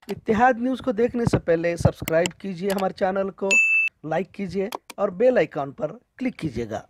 इत्तेहाद news को देखने से पहले सब्सक्राइब कीजिए हमारे चैनल को, लाइक कीजिए और बेल आइकॉन पर क्लिक कीजिएगा।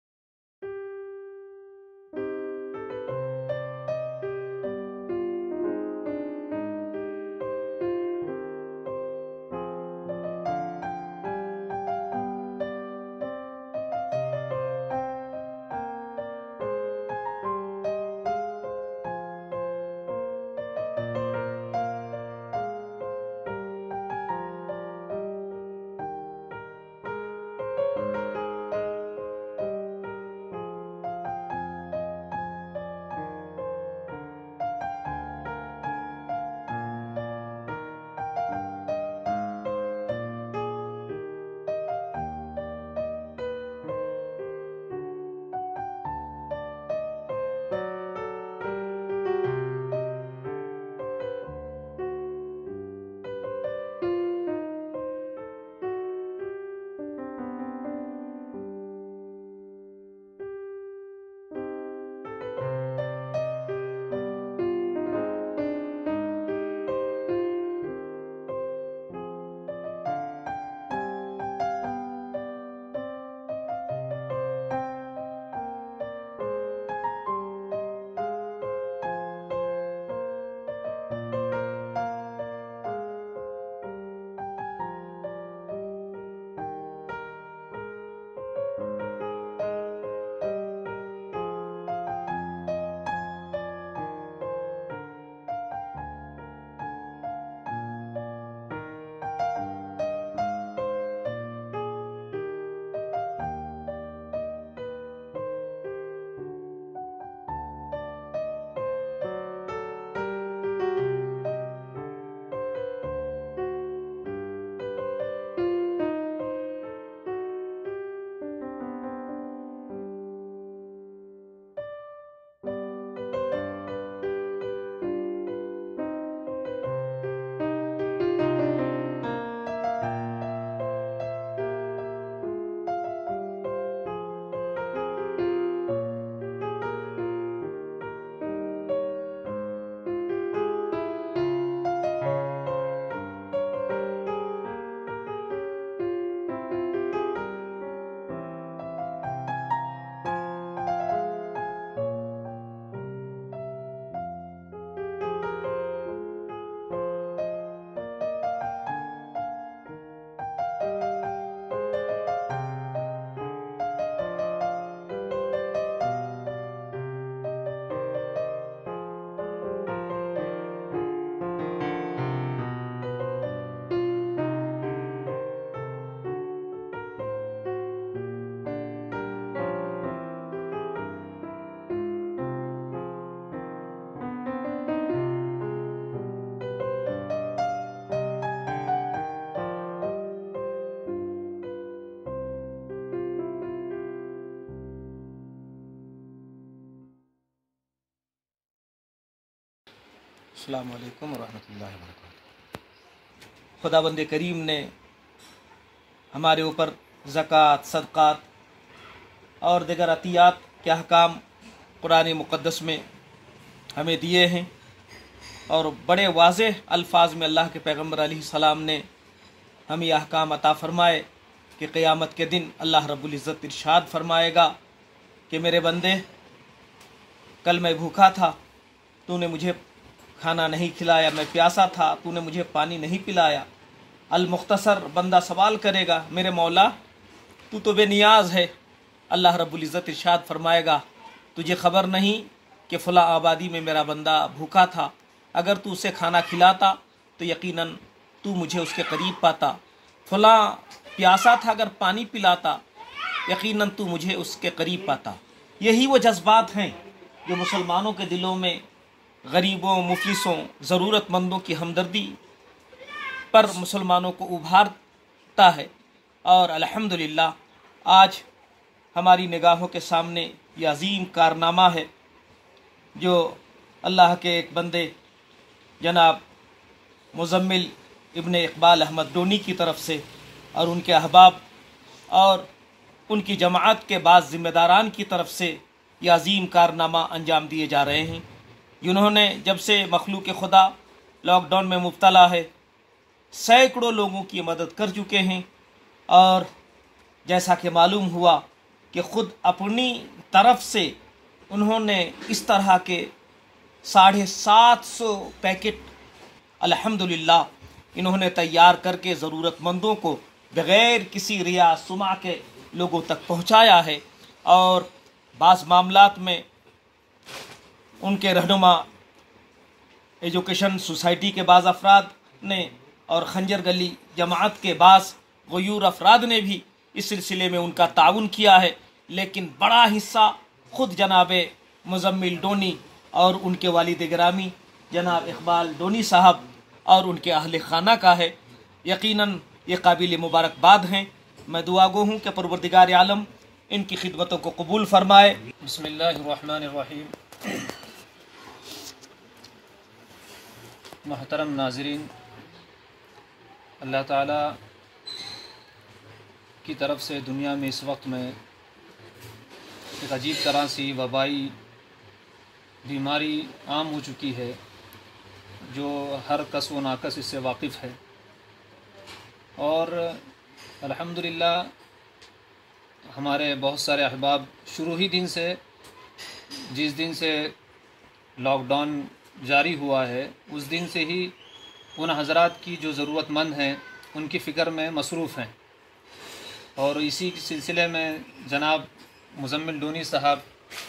अस्सलाम वालेकुम रहमतुल्लाहि व बरकातहू। खुदाबंद करीम ने हमारे ऊपर ज़कात, सदक़ात और दिगर अतियात के अहकाम कुरान मुक़द्दस में हमें दिए हैं और बड़े वाज़ेह अल्फाज में अल्लाह के पैगम्बर अलैहिस्सलाम ने हमें यह अहकाम अता फ़रमाए कि क़यामत के दिन अल्लाह रब्बुल इज़्ज़त इरशाद फ़रमाएगा कि मेरे बंदे, कल मैं भूखा था, तूने मुझे खाना नहीं खिलाया, मैं प्यासा था, तूने मुझे पानी नहीं पिलाया। अल मुख्तसर बंदा सवाल करेगा, मेरे मौला तू तो बेनियाज है। अल्लाह रब्बुल इज़्ज़त इरशाद फरमाएगा, तुझे ख़बर नहीं कि फ़लाँ आबादी में मेरा बंदा भूखा था, अगर तू उसे खाना खिलाता तो यकीनन तू मुझे उसके करीब पाता। फ़लाँ प्यासा था, अगर पानी पिलाता यकीनन तू मुझे उसके करीब पाता। यही वो जज्बात हैं जो मुसलमानों के दिलों में गरीबों, मुफलिसों, ज़रूरतमंदों की हमदर्दी पर मुसलमानों को उभारता है। और अल्हम्दुलिल्लाह आज हमारी निगाहों के सामने ये अजीम कारनामा है जो अल्लाह के एक बंदे जनाब मुज़म्मिल इब्न इकबाल अहमद डोनी की तरफ से और उनके अहबाब और उनकी जमाअत के बाद ज़िम्मेदारान की तरफ से ये अजीम कारनामा अंजाम दिए जा रहे हैं, जिन्होंने जब से मखलूक खुदा लॉकडाउन में मुब्तला है, सैकड़ों लोगों की मदद कर चुके हैं। और जैसा कि मालूम हुआ कि ख़ुद अपनी तरफ से उन्होंने इस तरह के 750 पैकेट अल्हम्दुलिल्लाह इन्होंने तैयार करके ज़रूरतमंदों को बग़ैर किसी रिया सुमा के लोगों तक पहुंचाया है। और बाज़ मामलात में उनके रहनुमा एजुकेशन सोसाइटी के बाज़ अफराद ने और खंजर गली जमात के बाज़ गयूर अफराद ने भी इस सिलसिले में उनका ताउन किया है। लेकिन बड़ा हिस्सा ख़ुद जनाब मुज़म्मिल डोनी और उनके वालिद गिरामी जनाब इकबाल डोनी साहब और उनके अहले खाना का है। यकीनन ये काबिल मुबारकबाद हैं। मैं दुआ गो हूँ कि परवरदिगार आलम इनकी खिदमतों को कबूल फरमाए। बिस्मिल्लाहिर्रहमानिर्रहीम। मोहतरम नाज़रीन, अल्लाह ताला की तरफ से दुनिया में इस वक्त में एक अजीब तरह सी वबाई बीमारी आम हो चुकी है जो हर कस व नाकस इससे वाकिफ़ है। और अल्हम्दुलिल्लाह हमारे बहुत सारे अहबाब शुरू ही दिन से, जिस दिन से लॉकडाउन जारी हुआ है उस दिन से ही उन हज़रात की जो ज़रूरतमंद हैं उनकी फ़िक्र में मसरूफ़ हैं। और इसी सिलसिले में जनाब मुज़म्मिल डोनी साहब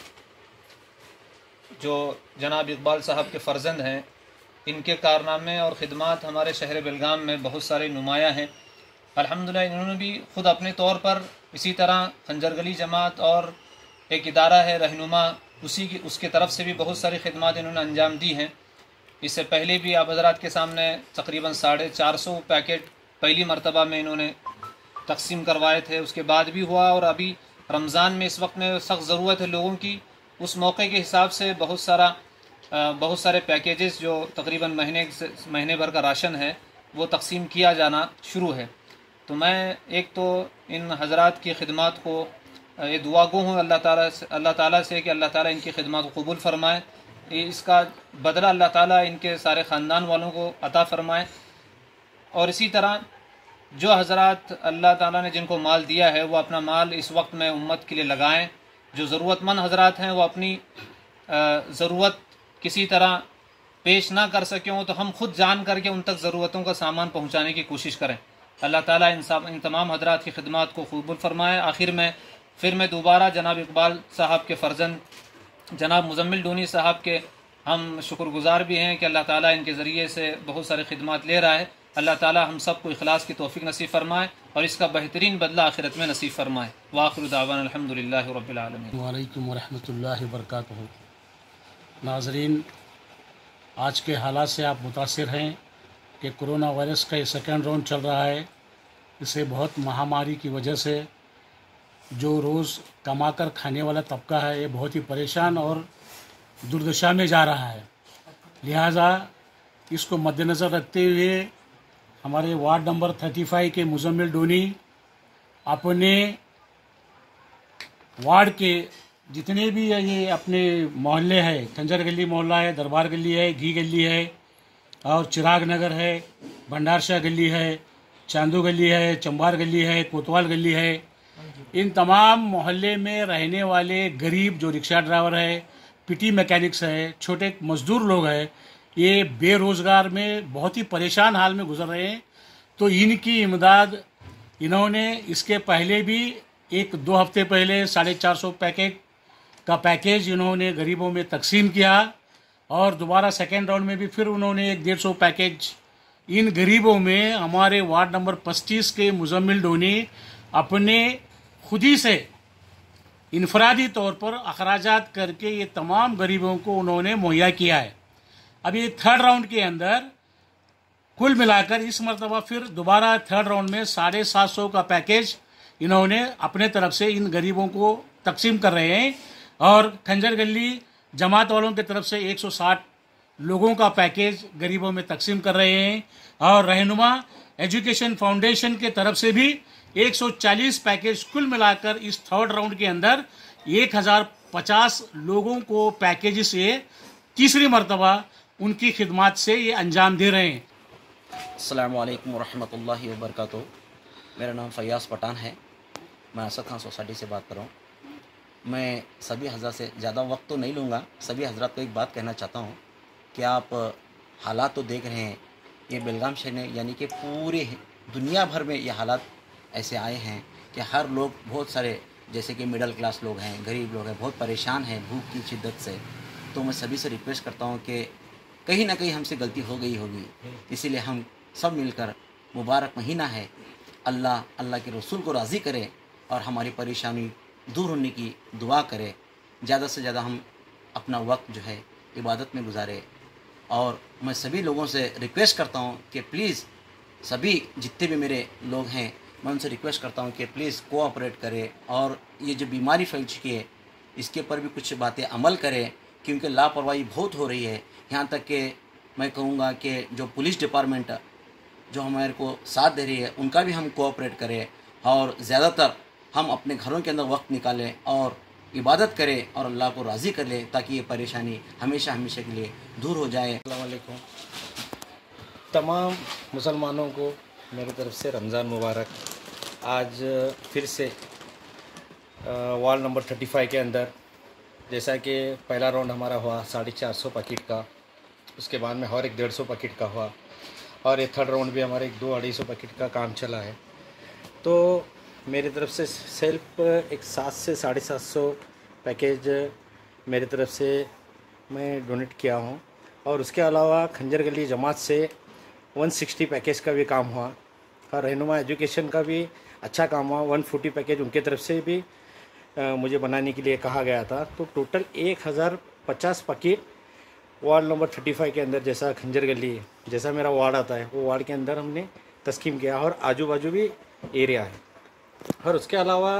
जो जनाब इकबाल साहब के फ़र्जंद हैं, इनके कारनामे और ख़िदमात हमारे शहर बेलगाम में बहुत सारे नुमायाँ हैं। अल्हम्दुलिल्लाह इन्होंने भी ख़ुद अपने तौर पर इसी तरह खंजर गली जमात और एक इदारा है रहनुमा, उसके तरफ से भी बहुत सारी खिदमत इन्होंने अंजाम दी हैं। इससे पहले भी आप हज़रात के सामने तकरीबन 450 पैकेट पहली मरतबा में इन्होंने तकसीम करवाए थे। उसके बाद भी हुआ और अभी रमज़ान में इस वक्त में सख्त ज़रूरत है लोगों की, उस मौके के हिसाब से बहुत सारे पैकेजेस जो तकरीबन महीने भर का राशन है वो तकसीम किया जाना शुरू है। तो मैं एक तो इन हज़रात की खिदमत को ये दुआ गो हूँ अल्लाह ताला से कि अल्लाह ताला इनकी खिदमत को कबूल फरमाए, इसका बदला अल्लाह ताला इनके सारे ख़ानदान वालों को अता फरमाए। और इसी तरह जो हज़रात अल्लाह ताला ने जिनको माल दिया है वो अपना माल इस वक्त में उम्मत के लिए लगाएं। जो ज़रूरतमंद हज़रात हैं वो अपनी ज़रूरत किसी तरह पेश ना कर सकें तो हम खुद जान करके उन तक ज़रूरतों का सामान पहुँचाने की कोशिश करें। अल्लाह ताला इन तमाम हज़रात की खिदमत को कबूल फरमाए। आखिर में फिर मैं दोबारा जनाब इकबाल साहब के फ़र्जंद जनाब मुज़म्मिल डोनी साहब के हम शुक्रगुज़ार भी हैं कि अल्लाह ताला इनके ज़रिए से बहुत सारी खिदमत ले रहा है। अल्लाह ताला हम सब को इखलास की तौफ़ीक नसीब फरमाए और इसका बेहतरीन बदला आखिरत में नसीब फरमाए। वाखिर दावाना अल्हम्दुलिल्लाहि रब्बिल आलमीन। वालेकुम वरहमतुल्लाहि वबरकातुहू। नाज़रीन, आज के हालात से आप मुतासिर हैं कि कोरोना वायरस का ये सेकेंड राउंड चल रहा है। इसे बहुत महामारी की वजह से जो रोज़ कमाकर खाने वाला तबका है ये बहुत ही परेशान और दुर्दशा में जा रहा है। लिहाजा इसको मद्देनज़र रखते हुए हमारे वार्ड नंबर 35 के मुज़म्मिल डोनी अपने वार्ड के जितने भी ये अपने मोहल्ले हैं, खंजर गली मोहल्ला है, दरबार गली है, घी गली है और चिराग नगर है, भंडारशाह गली है, चांदू गली है, चंबार गली है, कोतवाल गली है, इन तमाम मोहल्ले में रहने वाले गरीब जो रिक्शा ड्राइवर है, पीटी मैकेनिक्स है, छोटे मजदूर लोग हैं, ये बेरोज़गार में बहुत ही परेशान हाल में गुजर रहे हैं। तो इनकी इमदाद इन्होंने इसके पहले भी 1-2 हफ्ते पहले 450 पैकेट का पैकेज इन्होंने गरीबों में तकसीम किया और दोबारा सेकेंड राउंड में भी फिर उन्होंने 150 पैकेज इन गरीबों में हमारे वार्ड नंबर 25 के मुज़म्मिल डोनी अपने खुद ही से इनफरादी तौर पर अखराजात करके ये तमाम गरीबों को उन्होंने मुहैया किया है। अब ये थर्ड राउंड के अंदर कुल मिलाकर इस मरतबा फिर दोबारा थर्ड राउंड में 750 का पैकेज इन्होंने अपने तरफ से इन गरीबों को तकसीम कर रहे हैं और खंजर गली जमात वालों की तरफ से 160 लोगों का पैकेज गरीबों में तकसीम कर रहे हैं और रहनुमा एजुकेशन फाउंडेशन के तरफ से भी 140 पैकेज कुल मिलाकर इस थर्ड राउंड के अंदर 1050 लोगों को पैकेज से तीसरी मरतबा उनकी खिदमत से ये अंजाम दे रहे हैं। अस्सलामु अलैकुम वरहमतुल्लाहि वबरकातुहू। मेरा नाम फयाज़ पठान है। मैं असद खान सोसाइटी से बात कर रहा हूँ। मैं सभी हज़रात से ज़्यादा वक्त तो नहीं लूँगा। सभी हज़रात को एक बात कहना चाहता हूँ कि आप हालात तो देख रहे हैं, ये बेलगाम शहर में यानी कि पूरे दुनिया भर में ये हालात ऐसे आए हैं कि हर लोग, बहुत सारे जैसे कि मिडिल क्लास लोग हैं, गरीब लोग हैं, बहुत परेशान हैं भूख की शिद्दत से। तो मैं सभी से रिक्वेस्ट करता हूँ कि कहीं ना कहीं हमसे गलती हो गई होगी, इसीलिए हम सब मिलकर, मुबारक महीना है, अल्लाह के रसूल को राज़ी करे और हमारी परेशानी दूर होने की दुआ करे। ज़्यादा से ज़्यादा हम अपना वक्त जो है इबादत में गुजारे। और मैं सभी लोगों से रिक्वेस्ट करता हूँ कि प्लीज़, सभी जितने भी मेरे लोग हैं, मैं उनसे रिक्वेस्ट करता हूँ कि प्लीज़ कोऑपरेट करें और ये जो बीमारी फैल चुकी है इसके ऊपर भी कुछ बातें अमल करें, क्योंकि लापरवाही बहुत हो रही है। यहाँ तक कि मैं कहूँगा कि जो पुलिस डिपार्टमेंट जो हमारे को साथ दे रही है उनका भी हम कोऑपरेट करें और ज़्यादातर हम अपने घरों के अंदर वक्त निकालें और इबादत करें और अल्लाह को राज़ी कर लें, ताकि ये परेशानी हमेशा हमेशा के लिए दूर हो जाए। अस्सलाम वालेकुम। तमाम मुसलमानों को मेरी तरफ से रमज़ान मुबारक। आज फिर से वार्ड नंबर 35 के अंदर, जैसा कि पहला राउंड हमारा हुआ 450 पैकेट का, उसके बाद में और एक 150 पैकेट का हुआ और ये थर्ड राउंड भी हमारे 200-250 पैकेट का काम चला है। तो मेरी तरफ से सेल्फ एक 700 से 750 पैकेज मेरी तरफ से मैं डोनेट किया हूँ। और उसके अलावा खंजर गली जमात से 160 पैकेज का भी काम हुआ और रहनुमा एजुकेशन का भी अच्छा काम हुआ। 140 पैकेज उनके तरफ से भी मुझे बनाने के लिए कहा गया था। तो टोटल 1050 पैकेट वार्ड नंबर 35 के अंदर, जैसा खंजर गली जैसा मेरा वार्ड आता है वो वार्ड के अंदर हमने तस्कीम किया और आजू बाजू भी एरिया है। और उसके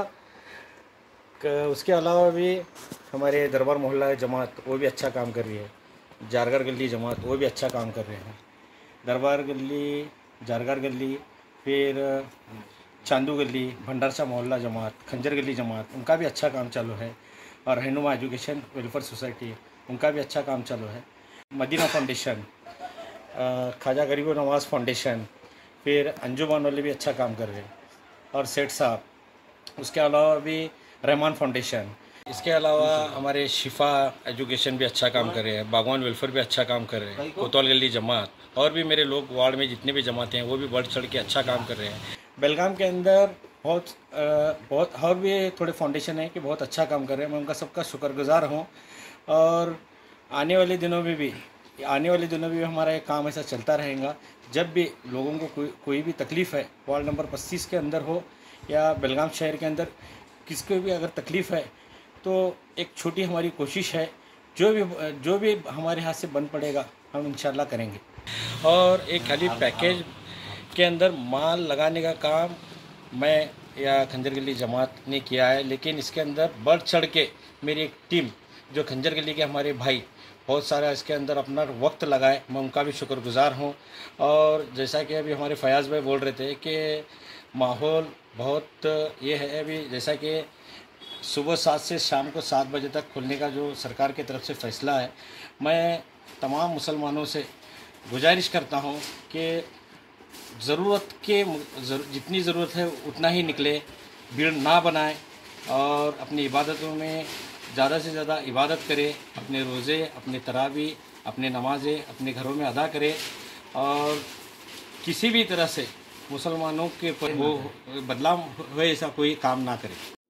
अलावा भी हमारे दरबार मोहल्ला जमात वो भी अच्छा काम कर रही है। जारगर गली जमात वो भी अच्छा काम कर रहे हैं। दरबार गली, जारगर गली, फिर चांदू गली, भंडारशाह मोहल्ला जमात, खंजर गली जमात, उनका भी अच्छा काम चालू है। और रहनुमा एजुकेशन वेलफेयर सोसाइटी, उनका भी अच्छा काम चालू है। मदीना फाउंडेशन, ख्वाजा गरीब नवाज़ फाउंडेशन, फिर अंजुमान वाले भी अच्छा काम कर रहे हैं और सेठ साहब। उसके अलावा भी रहमान फाउंडेशन, इसके अलावा हमारे शिफा एजुकेशन भी अच्छा काम कर रहे हैं। बागवान वेलफेयर भी अच्छा काम कर रहे हैं। कोतवाल गली जमात और भी मेरे लोग वार्ड में जितने भी जमाते हैं वो भी बढ़ चढ़ के अच्छा काम कर रहे हैं। बेलगाम के अंदर बहुत और भी थोड़े फाउंडेशन है कि बहुत अच्छा काम कर रहे हैं। मैं उनका सबका शुक्रगुजार हूँ। और आने वाले दिनों में भी हमारा ये काम ऐसा चलता रहेगा। जब भी लोगों को कोई भी तकलीफ़ है, वार्ड नंबर 25 के अंदर हो या बेलगाम शहर के अंदर, किसको भी अगर तकलीफ़ है तो एक छोटी हमारी कोशिश है, जो भी हमारे हाथ से बन पड़ेगा हम इंशाल्लाह करेंगे। और एक खाली पैकेज के अंदर माल लगाने का काम मैं या खंजर गली जमात ने किया है, लेकिन इसके अंदर बढ़ चढ़ के मेरी एक टीम जो खंजर गली के हमारे भाई बहुत सारा इसके अंदर अपना वक्त लगाए, मैं उनका भी शुक्रगुजार हूँ। और जैसा कि अभी हमारे फयाज़ भाई बोल रहे थे कि माहौल बहुत ये है, अभी जैसा कि सुबह 7 से शाम को 7 बजे तक खुलने का जो सरकार की तरफ से फ़ैसला है, मैं तमाम मुसलमानों से गुजारिश करता हूँ कि जितनी ज़रूरत है उतना ही निकले, भीड़ ना बनाए और अपनी इबादतों में ज़्यादा से ज़्यादा इबादत करें। अपने रोज़े, अपने तरावी, अपने नमाज़ें अपने घरों में अदा करें और किसी भी तरह से मुसलमानों के वो बदलाव हुए ऐसा कोई काम ना करें।